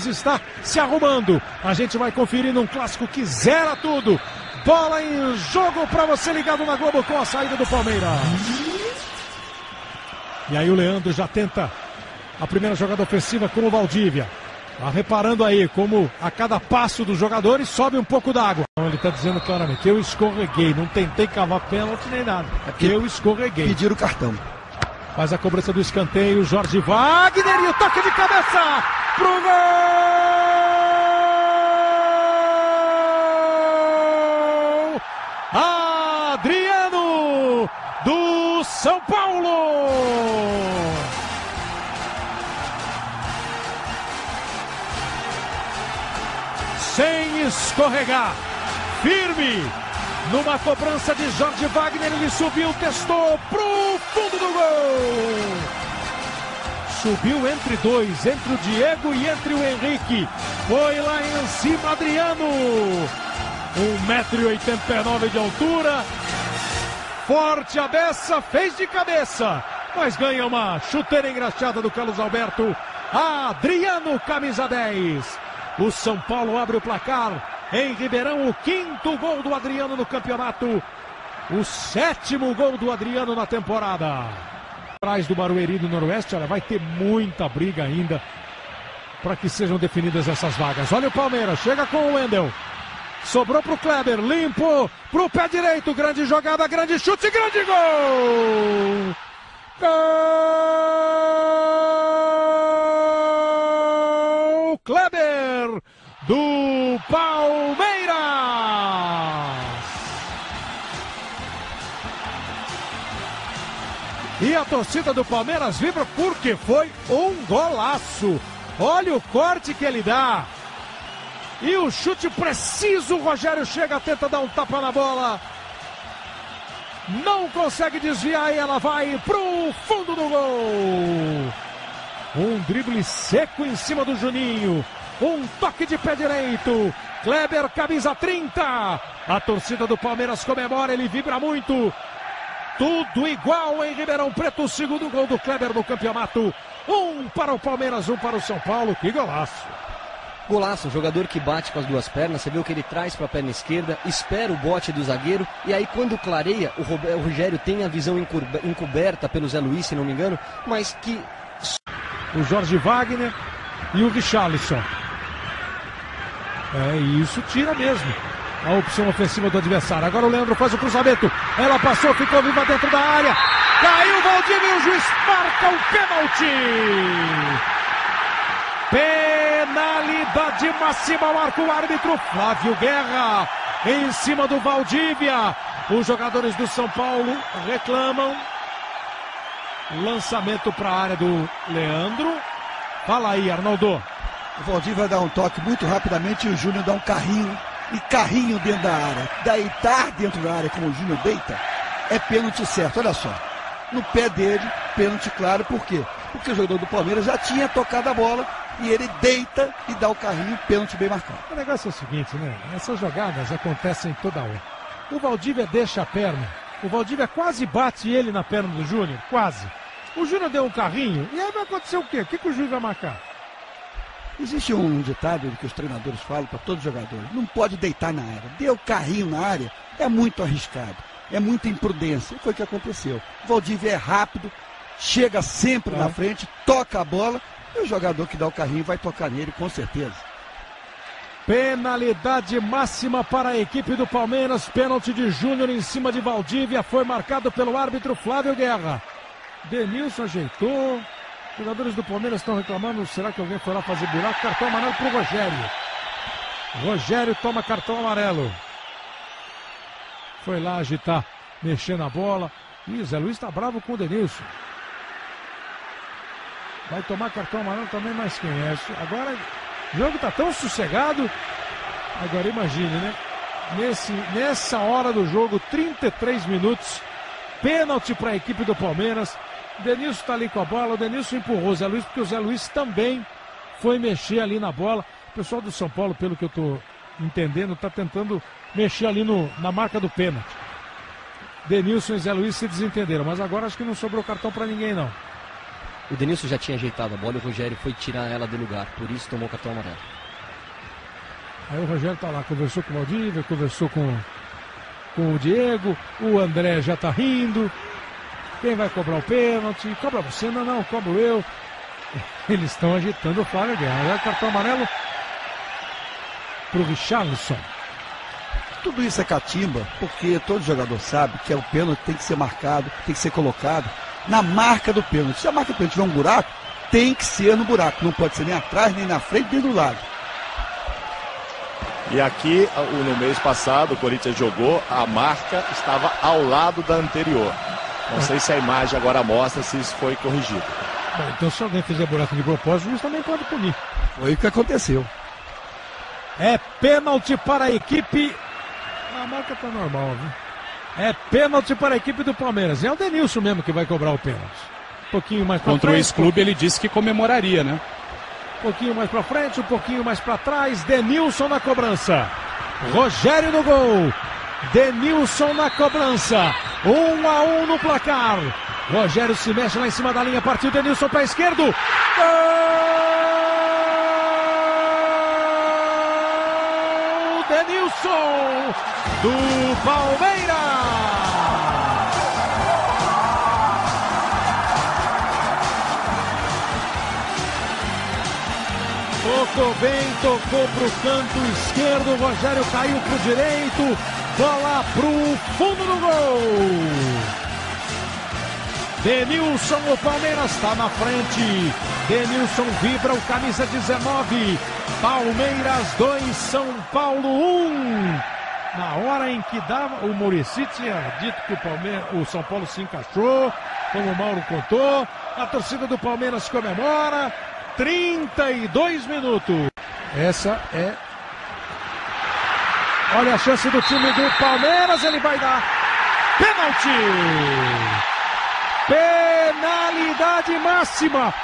Está se arrumando. A gente vai conferir num clássico que zera tudo. Bola em jogo para você ligado na Globo com a saída do Palmeiras. E aí o Leandro já tenta a primeira jogada ofensiva com o Valdívia. Tá reparando aí como a cada passo dos jogadores sobe um pouco d'água. Ele está dizendo claramente, eu escorreguei, não tentei cavar pênalti nem nada. Eu escorreguei. Pediram o cartão. Faz a cobrança do escanteio, Jorge Wagner e o toque de cabeça pro gol! Adriano do São Paulo! Sem escorregar, firme, numa cobrança de Jorge Wagner, ele subiu, testou pro fundo do gol. Subiu entre dois, entre o Diego e entre o Henrique. Foi lá em cima, Adriano. 1,89 m de altura. Forte a beça, fez de cabeça. Mas ganha uma chuteira engraxada do Carlos Alberto. Adriano, camisa 10. O São Paulo abre o placar. Em Ribeirão, o 5º gol do Adriano no campeonato. O 7º gol do Adriano na temporada. Atrás do Barueri do Noroeste, olha, vai ter muita briga ainda para que sejam definidas essas vagas. Olha o Palmeiras, chega com o Wendel. Sobrou pro Kleber, limpo pro pé direito. Grande jogada, grande chute, grande gol! Gol! Kleber do Palmeiras! E a torcida do Palmeiras vibra porque foi um golaço. Olha o corte que ele dá. E o chute preciso, o Rogério chega, tenta dar um tapa na bola. Não consegue desviar e ela vai pro fundo do gol. Um drible seco em cima do Juninho. Um toque de pé direito. Kleber, camisa 30. A torcida do Palmeiras comemora, ele vibra muito. Tudo igual em Ribeirão Preto, o 2º gol do Kleber no campeonato. 1 para o Palmeiras, 1 para o São Paulo. Que golaço. Golaço, jogador que bate com as duas pernas, você vê o que ele traz para a perna esquerda, espera o bote do zagueiro, e aí quando clareia, o Rogério tem a visão encoberta pelo Zé Luiz, se não me engano, mas que... O Jorge Wagner e o Richarlison. Isso tira mesmo a opção ofensiva do adversário. Agora o Leandro faz o cruzamento, ela passou, ficou viva dentro da área, caiu o Valdívia e o juiz marca o pênalti. Penalidade máxima, marca o árbitro Flávio Guerra em cima do Valdívia. Os jogadores do São Paulo reclamam. Lançamento para a área do Leandro. Fala aí, Arnaldo. O Valdívia dá um toque muito rapidamente e o Júnior dá um carrinho. E carrinho dentro da área. Deitar dentro da área como o Júnior deita é pênalti certo, olha só. No pé dele, pênalti claro, por quê? Porque o jogador do Palmeiras já tinha tocado a bola e ele deita e dá o carrinho, pênalti bem marcado. O negócio é o seguinte, né? Essas jogadas acontecem toda hora. O Valdívia deixa a perna, o Valdívia quase bate ele na perna do Júnior, quase. O Júnior deu um carrinho e aí vai acontecer o quê? O que o juiz vai marcar? Existe um ditado que os treinadores falam para todos os jogadores, não pode deitar na área. Deu carrinho na área, é muito arriscado, é muita imprudência. Foi o que aconteceu. O Valdívia é rápido, chega sempre na frente, toca a bola, e o jogador que dá o carrinho vai tocar nele, com certeza. Penalidade máxima para a equipe do Palmeiras. Pênalti de Júnior em cima de Valdívia. Foi marcado pelo árbitro Flávio Guerra. Denilson ajeitou. Os jogadores do Palmeiras estão reclamando. Será que alguém foi lá fazer buraco? Cartão amarelo para o Rogério. Rogério toma cartão amarelo. Foi lá agitar, mexer na bola. E o Zé Luiz está bravo com o Denilson. Vai tomar cartão amarelo também, mas quem é? Agora o jogo está tão sossegado. Agora imagine, né? Nessa hora do jogo, 33 minutos. Pênalti para a equipe do Palmeiras. O Denilson está ali com a bola. O Denilson empurrou o Zé Luiz, porque o Zé Luiz também foi mexer ali na bola. O pessoal do São Paulo, pelo que eu estou entendendo, está tentando mexer ali na marca do pênalti. Denilson e Zé Luiz se desentenderam, mas agora acho que não sobrou cartão para ninguém, não. O Denilson já tinha ajeitado a bola e o Rogério foi tirar ela do lugar, por isso tomou cartão amarelo. Aí o Rogério tá lá, conversou com o Valdívia, conversou com o Diego, o André já tá rindo. Quem vai cobrar o pênalti? Cobra você? Não, cobro eu. Eles estão agitando o Flávio Guerra. Agora cartão amarelo pro Richarlison. Tudo isso é catimba, porque todo jogador sabe que o pênalti tem que ser marcado, tem que ser colocado na marca do pênalti. Se a marca do pênalti tiver um buraco, tem que ser no buraco. Não pode ser nem atrás, nem na frente, nem do lado. E aqui, no mês passado, o Corinthians jogou, a marca estava ao lado da anterior. Não sei se a imagem agora mostra se isso foi corrigido. Bom, então se alguém fizer buraco de propósito, o juiz também pode punir. Foi o que aconteceu. É pênalti para a equipe... A marca tá normal, viu? É pênalti para a equipe do Palmeiras. É o Denilson mesmo que vai cobrar o pênalti. Um pouquinho mais para frente. Contra o ex-clube ele disse que comemoraria, né? Um pouquinho mais para frente, um pouquinho mais para trás. Denilson na cobrança. Rogério no gol. Denilson na cobrança. 1-1 no placar. Rogério se mexe lá em cima da linha. Partiu Denilson para a esquerda. Gol! Denilson do Palmeiras. Tocou bem, tocou pro canto esquerdo. Rogério caiu pro direito. Bola pro fundo do gol. Denilson, o Palmeiras está na frente. Denilson vibra o camisa 19. Palmeiras 2, São Paulo 1. Na hora em que dava, o Muricy tinha dito que o São Paulo se encaixou, como o Mauro contou. A torcida do Palmeiras comemora. 32 minutos. Essa é... Olha a chance do time do Palmeiras, ele vai dar pênalti. Penalidade máxima.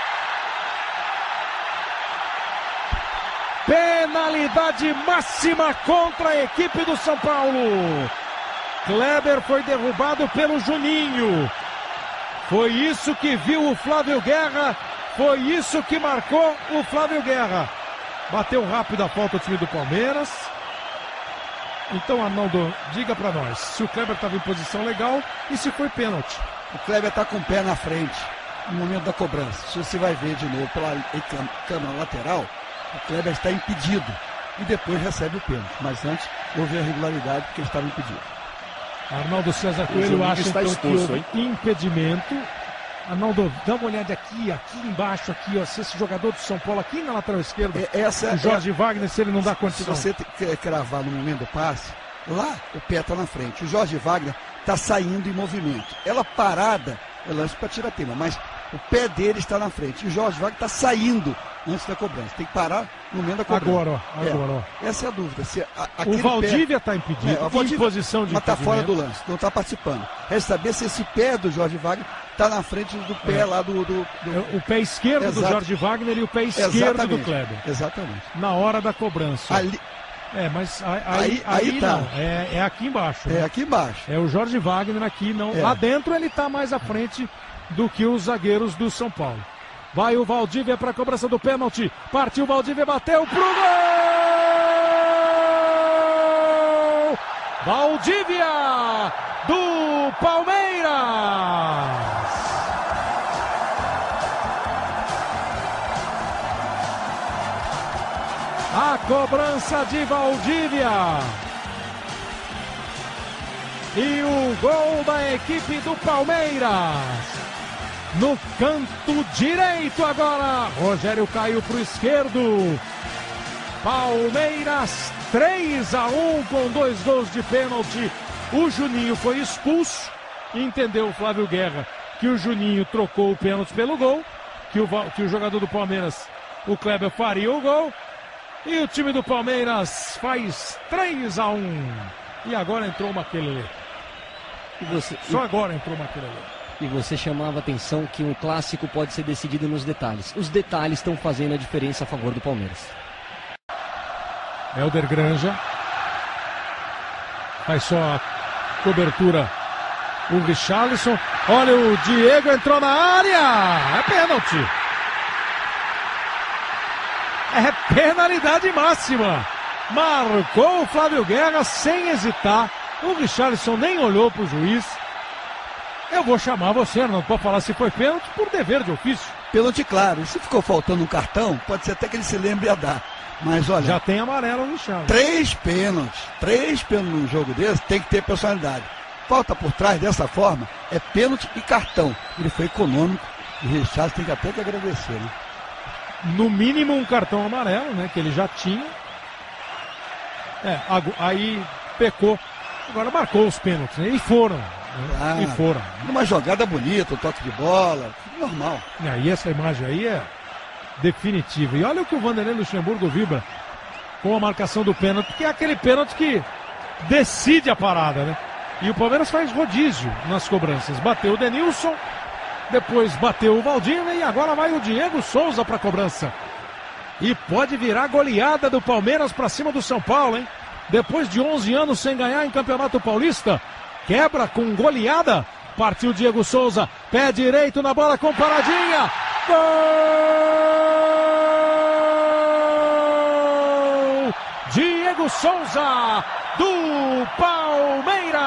Penalidade máxima contra a equipe do São Paulo. Kleber foi derrubado pelo Juninho. Foi isso que viu o Flávio Guerra. Foi isso que marcou o Flávio Guerra. Bateu rápido a falta o time do Palmeiras. Então, Arnaldo, diga pra nós se o Kleber estava em posição legal e se foi pênalti. O Kleber está com o pé na frente no momento da cobrança. Se você vai ver de novo pela câmera lateral, o Kleber está impedido e depois recebe o pênalti. Mas antes houve a irregularidade porque ele estava impedido. Arnaldo César Coelho acha então expulso, que houve impedimento. Arnaldo, dá uma olhada aqui embaixo, aqui, ó, se esse jogador do São Paulo, aqui na lateral esquerda, o Jorge Wagner, se ele não dá continuidade. Se você cravar no momento do passe, lá o pé está na frente. O Jorge Wagner está saindo em movimento. Ela parada, é lance para tirar-tema, mas o pé dele está na frente. E o Jorge Wagner está saindo antes da cobrança. Tem que parar no momento da cobrança. Agora, ó. Essa é a dúvida. Se o Valdívia está impedido, em posição de mas está fora do lance, não está participando. É saber se esse pé do Jorge Wagner está na frente do pé lá do... O pé esquerdo do Jorge Wagner e o pé esquerdo do Kleber. Exatamente. Na hora da cobrança. Ali... mas aí tá. Não. É aqui embaixo. É aqui embaixo. É o Jorge Wagner aqui, não. Lá dentro ele está mais à frente do que os zagueiros do São Paulo. Vai o Valdívia para a cobrança do pênalti. Partiu o Valdívia, bateu pro gol! Valdívia do Palmeiras! A cobrança de Valdívia. E o gol da equipe do Palmeiras. No canto direito agora. Rogério caiu para o esquerdo. Palmeiras 3-1 com 2 gols de pênalti. O Juninho foi expulso. Entendeu o Flávio Guerra que o Juninho trocou o pênalti pelo gol. Que o jogador do Palmeiras, o Kleber, faria o gol. E o time do Palmeiras faz 3-1. E agora entrou o Makelele. Só agora entrou o Makelele. E você chamava a atenção que um clássico pode ser decidido nos detalhes. Os detalhes estão fazendo a diferença a favor do Palmeiras. Helder Granja. Faz só a cobertura o Richarlison. Olha, o Diego entrou na área. É pênalti. É penalidade máxima. Marcou o Flávio Guerra sem hesitar. O Richarlison nem olhou para o juiz. Eu vou chamar você, não pode falar se foi pênalti por dever de ofício. Pênalti claro. E se ficou faltando um cartão, pode ser até que ele se lembre a dar. Mas olha, já tem amarelo no Richarlison. 3 pênaltis num jogo desse, tem que ter personalidade. Falta por trás dessa forma, é pênalti e cartão. Ele foi econômico e o Richarlison tem que até que agradecer, né? No mínimo um cartão amarelo, né, que ele já tinha. Aí pecou. Agora marcou os pênaltis, né? E foram. Né? E foram. Uma jogada bonita, um toque de bola, normal. E aí essa imagem aí é definitiva. E olha o que o Vanderlei Luxemburgo vibra com a marcação do pênalti, porque é aquele pênalti que decide a parada, né? E o Palmeiras faz rodízio nas cobranças. Bateu o Denilson, depois bateu o Valdívia e agora vai o Diego Souza para a cobrança. E pode virar goleada do Palmeiras para cima do São Paulo, hein? Depois de 11 anos sem ganhar em Campeonato Paulista, quebra com goleada. Partiu Diego Souza, pé direito na bola com paradinha. Gol! Diego Souza, do Palmeiras.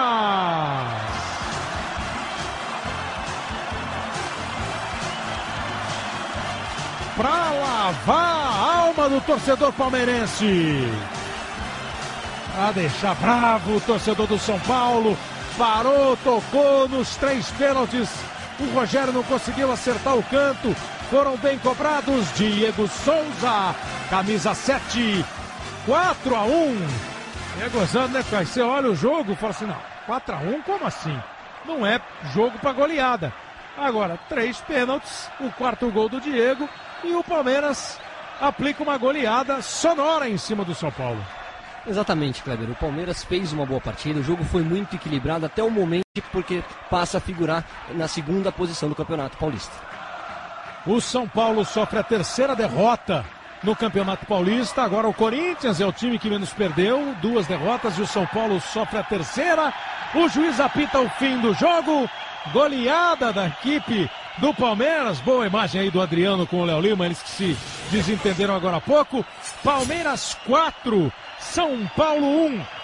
Para lavar a alma do torcedor palmeirense. Para deixar bravo o torcedor do São Paulo. Parou, tocou nos 3 pênaltis. O Rogério não conseguiu acertar o canto. Foram bem cobrados. Diego Souza, camisa 7, 4-1. É gozando, né, Caio? Você olha o jogo e fala assim, não, 4-1, como assim? Não é jogo para goleada. Agora, 3 pênaltis, o 4º gol do Diego e o Palmeiras aplica uma goleada sonora em cima do São Paulo. Exatamente, Kleber. O Palmeiras fez uma boa partida, o jogo foi muito equilibrado até o momento, porque passa a figurar na 2ª posição do Campeonato Paulista. O São Paulo sofre a 3ª derrota no Campeonato Paulista. Agora o Corinthians é o time que menos perdeu, 2 derrotas, e o São Paulo sofre a 3ª. O juiz apita o fim do jogo. Goleada da equipe do Palmeiras. Boa imagem aí do Adriano com o Léo Lima, eles que se desentenderam agora há pouco. Palmeiras 4, São Paulo 1.